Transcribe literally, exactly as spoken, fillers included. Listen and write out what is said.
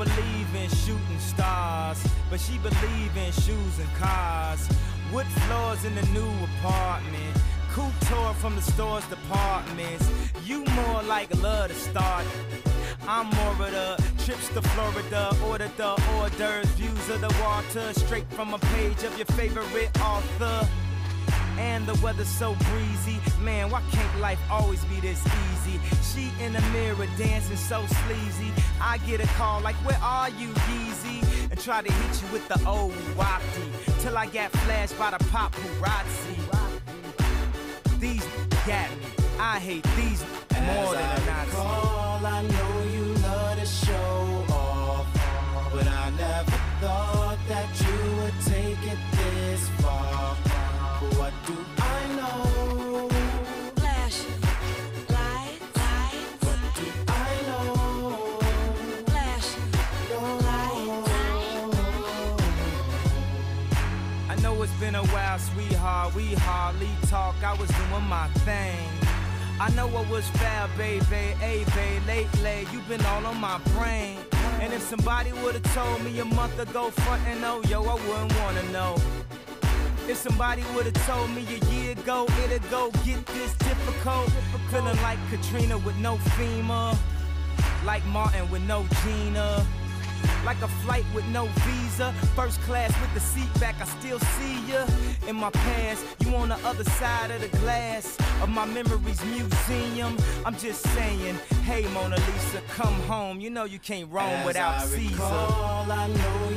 believe in shooting stars, but she believe in shoes and cars. Wood floors in the new apartment, couture from the store's departments. You more like love to start. I'm more of the trips to Florida, order the hors d'oeuvres, views of the water, straight from a page of your favorite author. And the weather's so breezy, man, why can't life always be this easy? She in the mirror dancing so sleazy. I get a call like, where are you, Yeezy? And try to hit you with the old wapty, till I got flashed by the paparazzi. These got me, I hate these more than a Nazi. Recall, I know you love to show off, but I never thought that you would take it this far. What do I know? Flash, light, light. What do I know? Flash, light, I know it's been a while, sweetheart, we hardly talk, I was doing my thing. I know I was foul, baby, hey, babe, lately, you've been all on my brain. And if somebody would've told me a month ago, front and oh, yo, I wouldn't wanna know. If somebody would've told me a year ago, it'd go get this difficult. Feeling like Katrina with no FEMA, like Martin with no Gina, like a flight with no visa, first class with the seat back, I still see ya. In my past, you on the other side of the glass of my memories museum. I'm just saying, hey Mona Lisa, come home. You know you can't roam As without I Caesar. recall, I know